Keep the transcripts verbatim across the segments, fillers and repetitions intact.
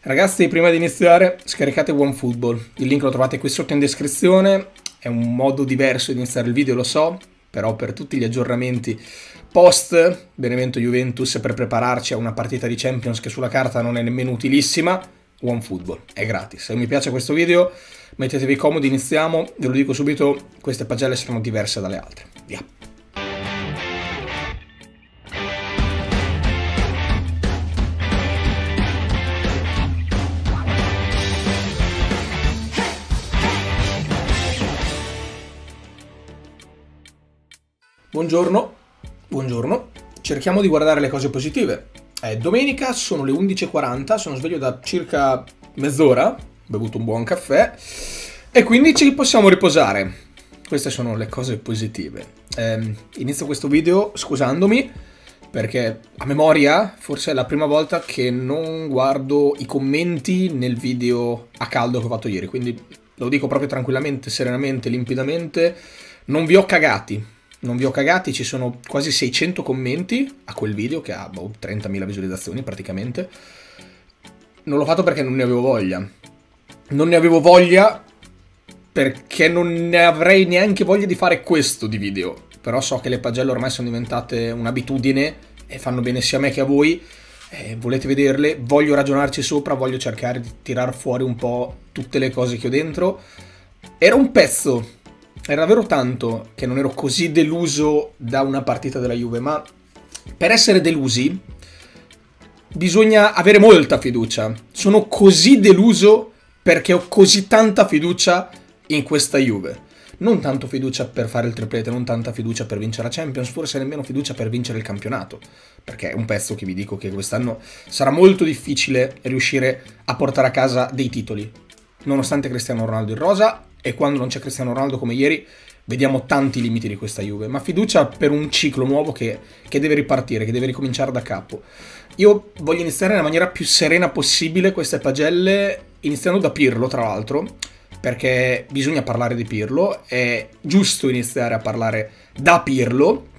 Ragazzi, prima di iniziare, scaricate OneFootball. Il link lo trovate qui sotto in descrizione. È un modo diverso di iniziare il video, lo so, però per tutti gli aggiornamenti post Benevento-Juventus, per prepararci a una partita di Champions che sulla carta non è nemmeno utilissima, OneFootball è gratis. Se vi piace questo video, mettetevi comodi, iniziamo. Ve lo dico subito, queste pagelle saranno diverse dalle altre. Via. Buongiorno, buongiorno, cerchiamo di guardare le cose positive. È domenica, sono le undici e quaranta, sono sveglio da circa mezz'ora, ho bevuto un buon caffè e quindi ci possiamo riposare. Queste sono le cose positive. Eh, inizio questo video scusandomi perché a memoria forse è la prima volta che non guardo i commenti nel video a caldo che ho fatto ieri, quindi lo dico proprio tranquillamente, serenamente, limpidamente, non vi ho cagati. Non vi ho cagati, ci sono quasi seicento commenti a quel video che ha boh, trentamila visualizzazioni praticamente. Non l'ho fatto perché non ne avevo voglia. Non ne avevo voglia perché non ne avrei neanche voglia di fare questo di video. Però so che le pagelle ormai sono diventate un'abitudine e fanno bene sia a me che a voi. Eh, volete vederle, voglio ragionarci sopra, voglio cercare di tirar fuori un po' tutte le cose che ho dentro. Era un pezzo... Era davvero tanto che non ero così deluso da una partita della Juve, ma per essere delusi bisogna avere molta fiducia. Sono così deluso perché ho così tanta fiducia in questa Juve. Non tanto fiducia per fare il triplete, non tanta fiducia per vincere la Champions, forse nemmeno fiducia per vincere il campionato, perché è un pezzo che vi dico che quest'anno sarà molto difficile riuscire a portare a casa dei titoli, nonostante Cristiano Ronaldo in rosa. E quando non c'è Cristiano Ronaldo come ieri vediamo tanti limiti di questa Juve, ma fiducia per un ciclo nuovo che, che deve ripartire, che deve ricominciare da capo. Io voglio iniziare nella maniera più serena possibile queste pagelle, iniziando da Pirlo tra l'altro, perché bisogna parlare di Pirlo, è giusto iniziare a parlare da Pirlo.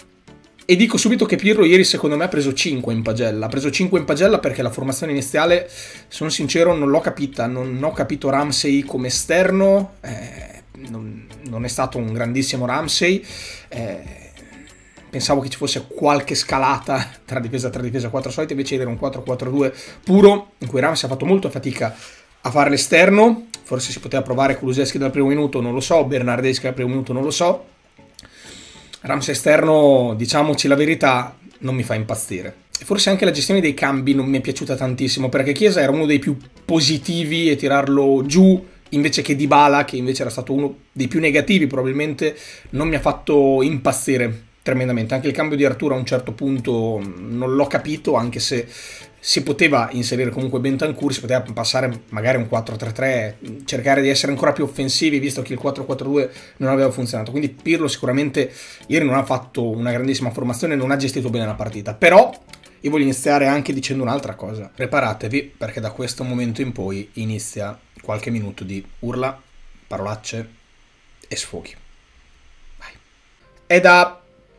E dico subito che Pirlo ieri secondo me ha preso cinque in pagella. Ha preso cinque in pagella perché la formazione iniziale, sono sincero, non l'ho capita. Non ho capito Ramsey come esterno. Eh, non, non è stato un grandissimo Ramsey. Eh, pensavo che ci fosse qualche scalata tra difesa tra difesa quattro solite. Invece era un quattro quattro due puro, in cui Ramsey ha fatto molto fatica a fare l'esterno. Forse si poteva provare Kulusevski dal primo minuto, non lo so. Bernardeschi dal primo minuto, non lo so. Ramsey esterno, diciamoci la verità, non mi fa impazzire. E forse anche la gestione dei cambi non mi è piaciuta tantissimo, perché Chiesa era uno dei più positivi e tirarlo giù, invece che Dybala, che invece era stato uno dei più negativi, probabilmente non mi ha fatto impazzire tremendamente. Anche il cambio di Arturo a un certo punto non l'ho capito, anche se si poteva inserire comunque Bentancur, si poteva passare magari un quattro tre tre, cercare di essere ancora più offensivi, visto che il quattro quattro due non aveva funzionato. Quindi Pirlo sicuramente ieri non ha fatto una grandissima formazione, non ha gestito bene la partita. Però io voglio iniziare anche dicendo un'altra cosa. Preparatevi, perché da questo momento in poi inizia qualche minuto di urla, parolacce e sfoghi. Vai. È da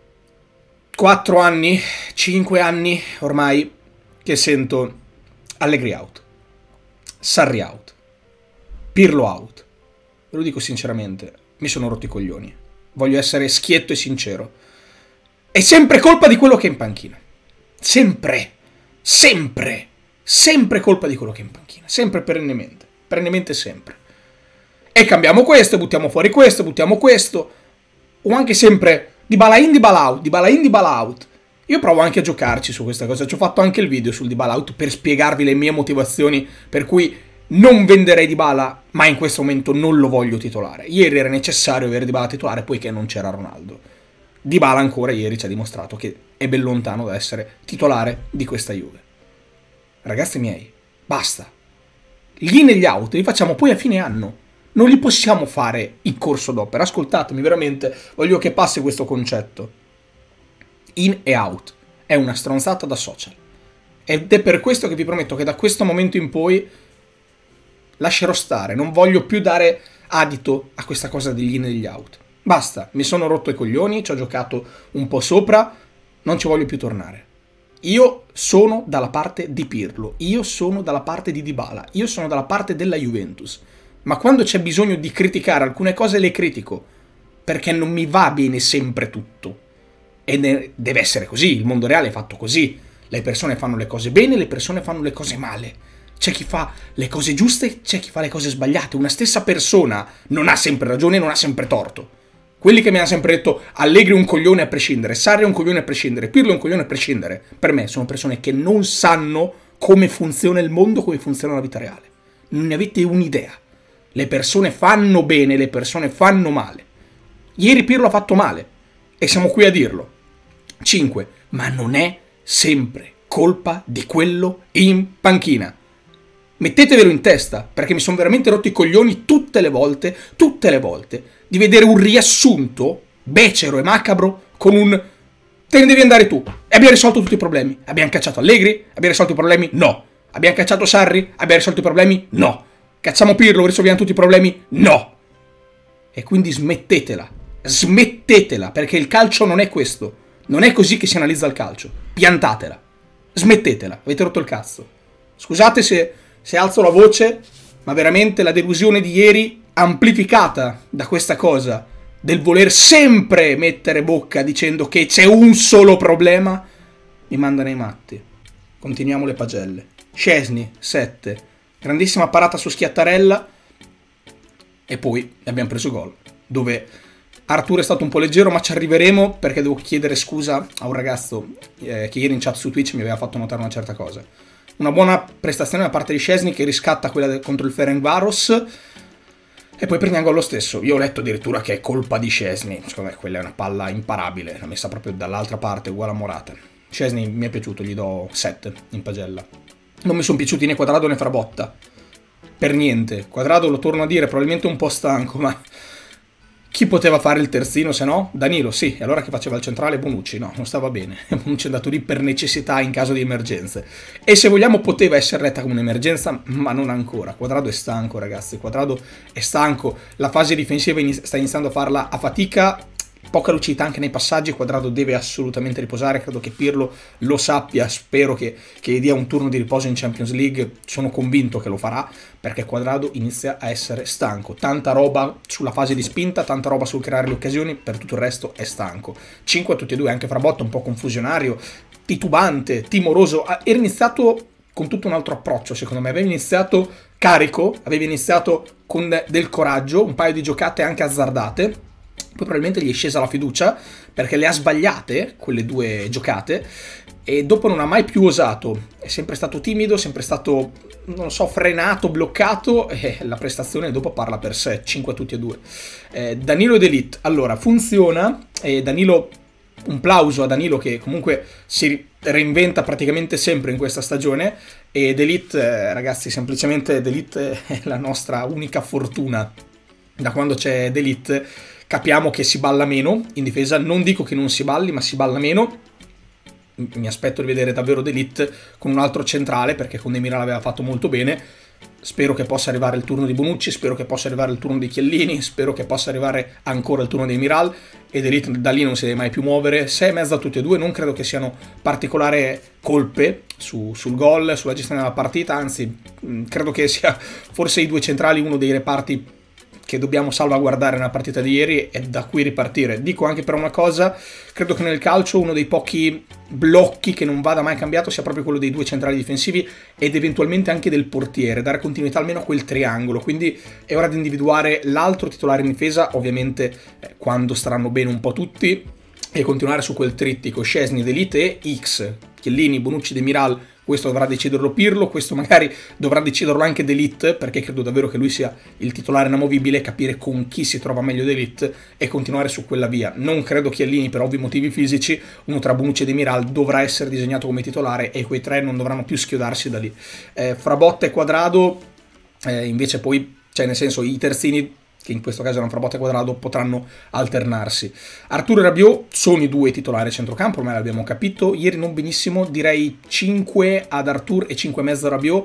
quattro anni, cinque anni ormai, che sento Allegri out, Sarri out, Pirlo out. Ve lo dico sinceramente, mi sono rotti i coglioni. Voglio essere schietto e sincero. È sempre colpa di quello che è in panchina. Sempre, sempre, sempre colpa di quello che è in panchina. Sempre, perennemente, perennemente sempre. E cambiamo questo, buttiamo fuori questo, buttiamo questo. O anche sempre Dybala in, Dybala out, Dybala in, Dybala out. Io provo anche a giocarci su questa cosa, ci ho fatto anche il video sul Dybala out per spiegarvi le mie motivazioni per cui non venderei Dybala, ma in questo momento non lo voglio titolare. Ieri era necessario avere Dybala titolare poiché non c'era Ronaldo. Dybala ancora ieri ci ha dimostrato che è ben lontano da essere titolare di questa Juve. Ragazzi miei, basta. Gli in e gli out li facciamo poi a fine anno. Non li possiamo fare in corso d'opera. Ascoltatemi, veramente, voglio che passi questo concetto. In e out è una stronzata da social, ed è per questo che vi prometto che da questo momento in poi lascerò stare, non voglio più dare adito a questa cosa degli in e degli out. Basta, mi sono rotto i coglioni, ci ho giocato un po' sopra, non ci voglio più tornare. Io sono dalla parte di Pirlo, io sono dalla parte di Dybala, io sono dalla parte della Juventus. Ma quando c'è bisogno di criticare alcune cose le critico, perché non mi va bene sempre tutto. E ne deve essere così, il mondo reale è fatto così. Le persone fanno le cose bene, le persone fanno le cose male. C'è chi fa le cose giuste, c'è chi fa le cose sbagliate. Una stessa persona non ha sempre ragione, non ha sempre torto. Quelli che mi hanno sempre detto Allegri è un coglione a prescindere, Sarri è un coglione a prescindere, Pirlo è un coglione a prescindere, per me sono persone che non sanno come funziona il mondo, come funziona la vita reale. Non ne avete un'idea. Le persone fanno bene, le persone fanno male. Ieri Pirlo ha fatto male e siamo qui a dirlo. cinque. Ma non è sempre colpa di quello in panchina. Mettetevelo in testa, perché mi sono veramente rotto i coglioni tutte le volte, tutte le volte, di vedere un riassunto becero e macabro con un te ne devi andare tu. E abbiamo risolto tutti i problemi. Abbiamo cacciato Allegri? Abbiamo risolto i problemi? No. Abbiamo cacciato Sarri? Abbiamo risolto i problemi? No. Cacciamo Pirlo? Risolviamo tutti i problemi? No. E quindi smettetela. Smettetela, perché il calcio non è questo. Non è così che si analizza il calcio. Piantatela. Smettetela. Avete rotto il cazzo. Scusate se... se alzo la voce, ma veramente la delusione di ieri, amplificata da questa cosa, del voler sempre mettere bocca dicendo che c'è un solo problema, mi manda nei matti. Continuiamo le pagelle. Szczesny, sette. Grandissima parata su Schiattarella, e poi abbiamo preso gol, dove Arturo è stato un po' leggero, ma ci arriveremo, perché devo chiedere scusa a un ragazzo eh, che ieri in chat su Twitch mi aveva fatto notare una certa cosa. Una buona prestazione da parte di Szczesny che riscatta quella contro il Ferencváros e poi prendiamo gol lo stesso. Io ho letto addirittura che è colpa di Szczesny. Secondo me quella è una palla imparabile, l'ha messa proprio dall'altra parte, uguale a Morata. Szczesny mi è piaciuto, gli do sette in pagella. Non mi sono piaciuti né Quadrado né Frabotta. Per niente. Quadrado, lo torno a dire, probabilmente un po' stanco, ma... chi poteva fare il terzino se no? Danilo, sì. E allora che faceva il centrale? Bonucci, no, non stava bene. Bonucci è andato lì per necessità in caso di emergenze. E se vogliamo poteva essere letta come un'emergenza, ma non ancora. Quadrado è stanco, ragazzi. Quadrado è stanco. La fase difensiva sta iniziando a farla a fatica. Poca lucidità anche nei passaggi. Quadrado deve assolutamente riposare. Credo che Pirlo lo sappia. Spero che, che gli dia un turno di riposo in Champions League. Sono convinto che lo farà, perché Quadrado inizia a essere stanco. Tanta roba sulla fase di spinta, tanta roba sul creare le occasioni, per tutto il resto è stanco. cinque a tutti e due, anche Frabotta un po' confusionario, titubante, timoroso. Era iniziato con tutto un altro approccio, secondo me. Aveva iniziato carico, aveva iniziato con del coraggio, un paio di giocate anche azzardate. Poi probabilmente gli è scesa la fiducia, perché le ha sbagliate, quelle due giocate, e dopo non ha mai più osato. È sempre stato timido, sempre stato, non so, frenato, bloccato, e la prestazione dopo parla per sé. cinque a tutti e due. Eh, Danilo ed Elite, allora, funziona, e Danilo, un plauso a Danilo che comunque si reinventa praticamente sempre in questa stagione, ed Elite, eh, ragazzi, semplicemente Elite è la nostra unica fortuna. Da quando c'è Elite capiamo che si balla meno in difesa. Non dico che non si balli, ma si balla meno. Mi aspetto di vedere davvero D'Elite con un altro centrale, perché con Demiral aveva fatto molto bene. Spero che possa arrivare il turno di Bonucci, spero che possa arrivare il turno di Chiellini, spero che possa arrivare ancora il turno di Demiral, e D'Elite da lì non si deve mai più muovere. sei e mezzo a tutti e due, non credo che siano particolari colpe su, sul gol, sulla gestione della partita, anzi credo che sia forse i due centrali uno dei reparti che dobbiamo salvaguardare nella partita di ieri, e da qui ripartire. Dico anche per una cosa, credo che nel calcio uno dei pochi blocchi che non vada mai cambiato sia proprio quello dei due centrali difensivi, ed eventualmente anche del portiere, dare continuità almeno a quel triangolo. Quindi è ora di individuare l'altro titolare in difesa, ovviamente eh, quando staranno bene un po' tutti, e continuare su quel trittico Szczesny, D'Elite e X, Chiellini, Bonucci, Demiral. Questo dovrà deciderlo Pirlo, questo magari dovrà deciderlo anche D'Elite, perché credo davvero che lui sia il titolare inamovibile, capire con chi si trova meglio D'Elite e continuare su quella via. Non credo Chiellini, per ovvi motivi fisici, uno tra Bonucci e Demiral dovrà essere disegnato come titolare, e quei tre non dovranno più schiodarsi da lì. Eh, Frabotta e Quadrado, eh, invece poi, cioè nel senso, i terzini, che in questo caso erano Frabotta e Quadrado, potranno alternarsi. Arturo e Rabiot sono i due titolari a centrocampo, ormai l'abbiamo capito. Ieri non benissimo, direi cinque ad Arturo e cinque e mezzo a Rabiot.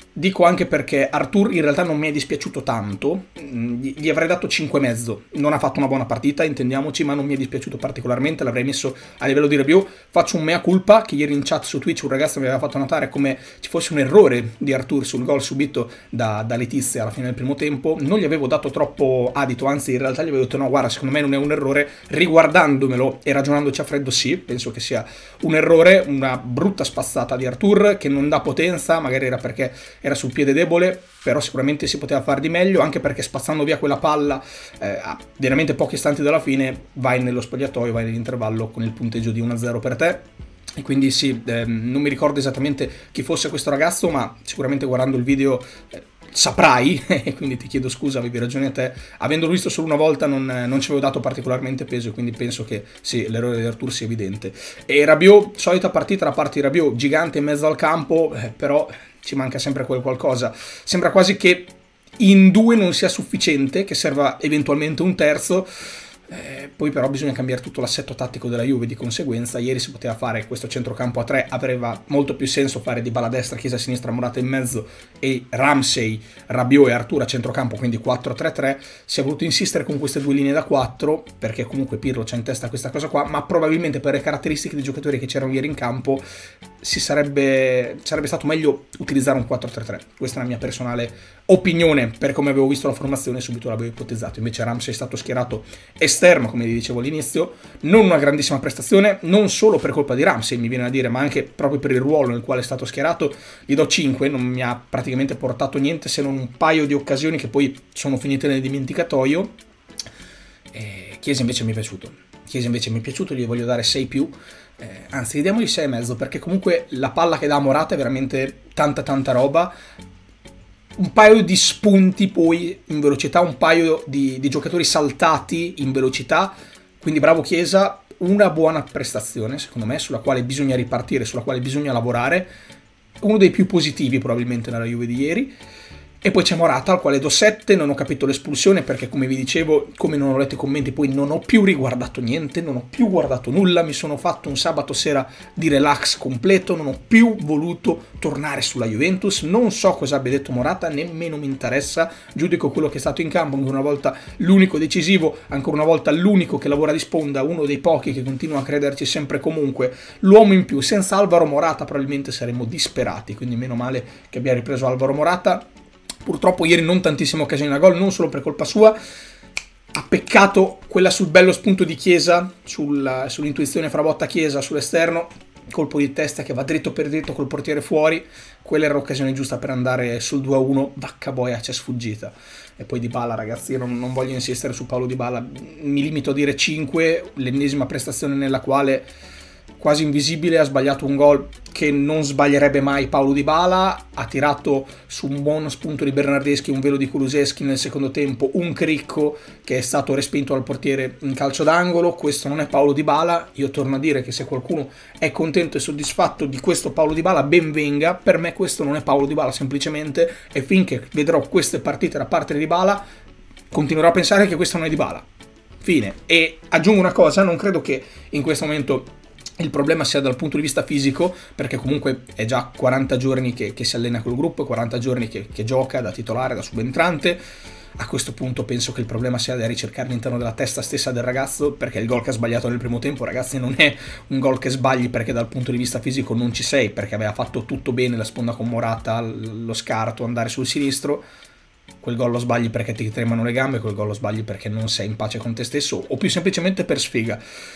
Dico anche perché Arthur in realtà non mi è dispiaciuto tanto, gli avrei dato cinque e mezzo, non ha fatto una buona partita, intendiamoci, ma non mi è dispiaciuto particolarmente, l'avrei messo a livello di review. Faccio un mea culpa, che ieri in chat su Twitch un ragazzo mi aveva fatto notare come ci fosse un errore di Arthur sul gol subito da, da Letizia alla fine del primo tempo. Non gli avevo dato troppo adito, anzi in realtà gli avevo detto no guarda, secondo me non è un errore, riguardandomelo e ragionandoci a freddo sì, penso che sia un errore, una brutta spazzata di Arthur che non dà potenza, magari era perché era sul piede debole, però sicuramente si poteva fare di meglio, anche perché spazzando via quella palla eh, a veramente pochi istanti dalla fine vai nello spogliatoio, vai nell'intervallo con il punteggio di uno a zero per te. E quindi sì, eh, non mi ricordo esattamente chi fosse questo ragazzo, ma sicuramente guardando il video eh, saprai, e quindi ti chiedo scusa, avevi ragione a te, avendolo visto solo una volta non, non ci avevo dato particolarmente peso, quindi penso che sì, l'errore di Arthur sia evidente. E Rabiot, solita partita da parte di Rabiot, gigante in mezzo al campo, eh, però ci manca sempre quel qualcosa, sembra quasi che in due non sia sufficiente, che serva eventualmente un terzo. Eh, poi però bisogna cambiare tutto l'assetto tattico della Juve, di conseguenza ieri si poteva fare questo centrocampo a tre, aveva molto più senso fare Dybala a destra, Chiesa a sinistra, Morata in mezzo e Ramsey, Rabiot e Arthur a centrocampo, quindi quattro tre tre. Si è voluto insistere con queste due linee da quattro perché comunque Pirlo c'ha in testa questa cosa qua, ma probabilmente per le caratteristiche dei giocatori che c'erano ieri in campo si sarebbe, sarebbe stato meglio utilizzare un quattro tre tre. Questa è la mia personale opinione, per come avevo visto la formazione subito l'avevo ipotizzato. Invece Ramsey è stato schierato esterno, come vi dicevo all'inizio, non una grandissima prestazione, non solo per colpa di Ramsey mi viene a dire, ma anche proprio per il ruolo nel quale è stato schierato. Gli do cinque, non mi ha praticamente portato niente se non un paio di occasioni che poi sono finite nel dimenticatoio. E Chiesa invece mi è piaciuto, Chiesa invece mi è piaciuto, gli voglio dare sei più, eh, anzi gli diamogli sei e mezzo, perché comunque la palla che dà a Morata è veramente tanta tanta roba. Un paio di spunti poi in velocità, un paio di, di giocatori saltati in velocità, quindi bravo Chiesa, una buona prestazione secondo me sulla quale bisogna ripartire, sulla quale bisogna lavorare, uno dei più positivi probabilmente nella Juve di ieri. E poi c'è Morata al quale do sette, non ho capito l'espulsione perché come vi dicevo, come non ho letto i commenti, poi non ho più riguardato niente, non ho più guardato nulla, mi sono fatto un sabato sera di relax completo, non ho più voluto tornare sulla Juventus, non so cosa abbia detto Morata, nemmeno mi interessa, giudico quello che è stato in campo, ancora una volta l'unico decisivo, ancora una volta l'unico che lavora di sponda, uno dei pochi che continua a crederci sempre e comunque, l'uomo in più. Senza Alvaro Morata probabilmente saremmo disperati, quindi meno male che abbia ripreso Alvaro Morata. Purtroppo ieri non tantissime occasioni da gol, non solo per colpa sua. Ha peccato quella sul bello spunto di Chiesa, sul, sull'intuizione fra botta Chiesa sull'esterno, colpo di testa che va dritto per dritto col portiere fuori. Quella era l'occasione giusta per andare sul due a uno, vacca boia, c'è sfuggita. E poi Dybala, ragazzi, io non, non voglio insistere su Paulo Dybala, mi limito a dire cinque, l'ennesima prestazione nella quale quasi invisibile, ha sbagliato un gol che non sbaglierebbe mai Paulo Dybala, ha tirato su un buono spunto di Bernardeschi, un velo di Kulusevski nel secondo tempo, un cricco che è stato respinto dal portiere in calcio d'angolo. Questo non è Paulo Dybala. Io torno a dire che se qualcuno è contento e soddisfatto di questo Paulo Dybala, ben venga, per me questo non è Paulo Dybala semplicemente, e finché vedrò queste partite da parte di Dybala continuerò a pensare che questo non è Dybala, fine. E aggiungo una cosa, non credo che in questo momento il problema sia dal punto di vista fisico, perché comunque è già quaranta giorni che, che si allena col gruppo, quaranta giorni che, che gioca da titolare, da subentrante. A questo punto penso che il problema sia da ricercare all'interno della testa stessa del ragazzo, perché il gol che ha sbagliato nel primo tempo, ragazzi, non è un gol che sbagli perché dal punto di vista fisico non ci sei, perché aveva fatto tutto bene, la sponda con Morata, lo scarto, andare sul sinistro. Quel gol lo sbagli perché ti tremano le gambe, quel gol lo sbagli perché non sei in pace con te stesso, o più semplicemente per sfiga.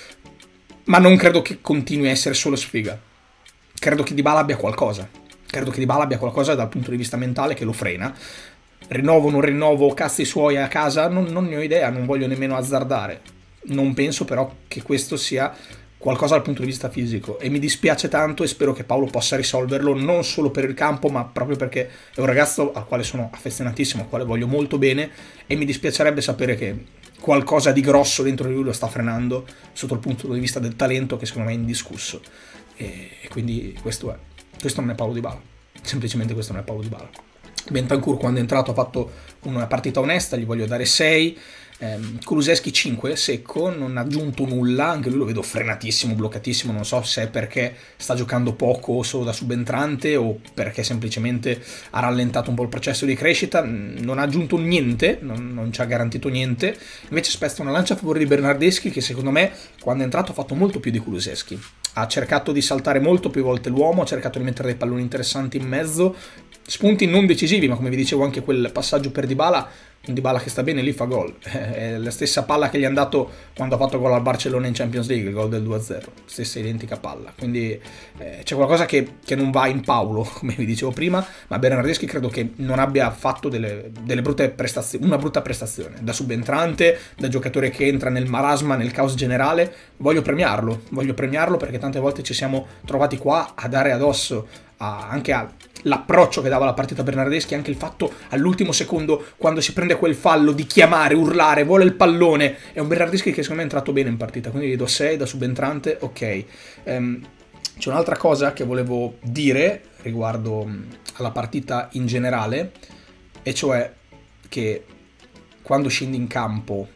Ma non credo che continui a essere solo sfiga. Credo che Dybala abbia qualcosa. Credo che Dybala abbia qualcosa dal punto di vista mentale che lo frena. Rinnovo, non rinnovo, cazzi suoi a casa, non, non ne ho idea, non voglio nemmeno azzardare. Non penso però che questo sia qualcosa dal punto di vista fisico. E mi dispiace tanto e spero che Paolo possa risolverlo, non solo per il campo, ma proprio perché è un ragazzo al quale sono affezionatissimo, al quale voglio molto bene, e mi dispiacerebbe sapere che qualcosa di grosso dentro di lui lo sta frenando sotto il punto di vista del talento, che secondo me è indiscusso. E, e quindi questo è. Questo non è Paulo Dybala. Semplicemente questo non è Paulo Dybala. Bentancur quando è entrato ha fatto una partita onesta, gli voglio dare sei. ehm, Kulusevski cinque, secco, non ha aggiunto nulla, anche lui lo vedo frenatissimo, bloccatissimo, non so se è perché sta giocando poco solo da subentrante o perché semplicemente ha rallentato un po' il processo di crescita, non ha aggiunto niente, non, non ci ha garantito niente. Invece spezza una lancia a favore di Bernardeschi, che secondo me quando è entrato ha fatto molto più di Kulusevski, ha cercato di saltare molto più volte l'uomo, ha cercato di mettere dei palloni interessanti in mezzo, spunti non decisivi, ma come vi dicevo anche quel passaggio per Dybala, un Dybala che sta bene lì fa gol, è la stessa palla che gli è andato quando ha fatto gol al Barcellona in Champions League, il gol del due a zero, stessa identica palla, quindi eh, c'è qualcosa che, che non va in Paolo, come vi dicevo prima, ma Bernardeschi credo che non abbia fatto delle, delle brutte prestazioni, una brutta prestazione, da subentrante, da giocatore che entra nel marasma, nel caos generale, voglio premiarlo, voglio premiarlo perché tante volte ci siamo trovati qua a dare addosso a, anche all'approccio che dava la partita Bernardeschi, anche il fatto all'ultimo secondo quando si prende quel fallo di chiamare, urlare, vuole il pallone, è un Bernardeschi che secondo me è entrato bene in partita, quindi gli do sei da subentrante, ok. Um, c'è un'altra cosa che volevo dire riguardo alla partita in generale, e cioè che quando scendi in campo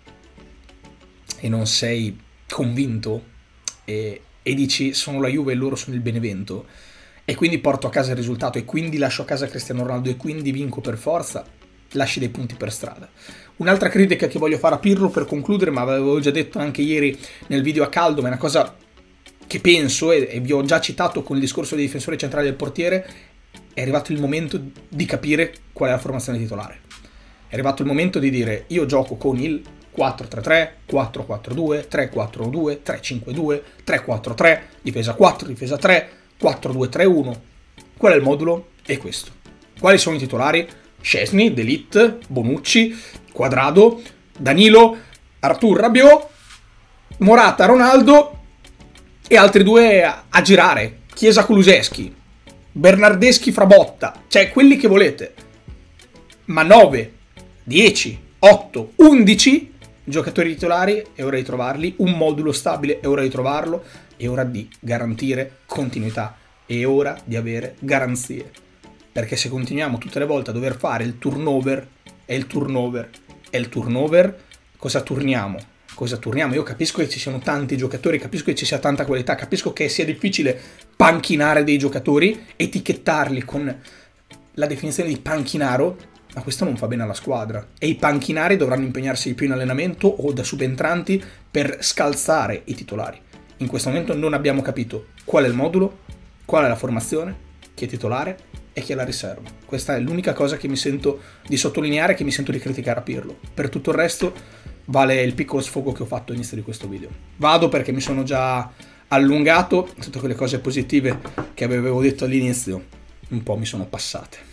e non sei convinto e, e dici sono la Juve e loro sono il Benevento, e quindi porto a casa il risultato, e quindi lascio a casa Cristiano Ronaldo, e quindi vinco per forza, lasci dei punti per strada. Un'altra critica che voglio fare a Pirlo per concludere, ma avevo già detto anche ieri nel video a caldo, ma è una cosa che penso, e, e vi ho già citato con il discorso dei difensori centrali del portiere, è arrivato il momento di capire qual è la formazione titolare. È arrivato il momento di dire io gioco con il quattro tre tre, quattro quattro due, tre quattro due, tre cinque due, tre quattro tre, difesa quattro, difesa tre, quattro due tre uno. Qual è il modulo? È questo. Quali sono i titolari? Szczesny, De Ligt, Bonucci, Quadrado, Danilo, Arthur Rabiot, Morata, Ronaldo e altri due a, a girare. Chiesa, Kulusevski, Bernardeschi, Frabotta, cioè quelli che volete. Ma nove, dieci, otto, undici giocatori titolari, è ora di trovarli, un modulo stabile, è ora di trovarlo, è ora di garantire continuità, è ora di avere garanzie, perché se continuiamo tutte le volte a dover fare il turnover e il turnover e il turnover, cosa turniamo? Cosa turniamo? Io capisco che ci siano tanti giocatori, capisco che ci sia tanta qualità, capisco che sia difficile panchinare dei giocatori, etichettarli con la definizione di panchinaro, ma questo non fa bene alla squadra, e i panchinari dovranno impegnarsi di più in allenamento o da subentranti per scalzare i titolari. In questo momento non abbiamo capito qual è il modulo, qual è la formazione, chi è titolare e chi è la riserva. Questa è l'unica cosa che mi sento di sottolineare, che mi sento di criticare a Pirlo. Per tutto il resto vale il piccolo sfogo che ho fatto all'inizio di questo video. Vado perché mi sono già allungato, tutte quelle cose positive che avevo detto all'inizio un po' mi sono passate.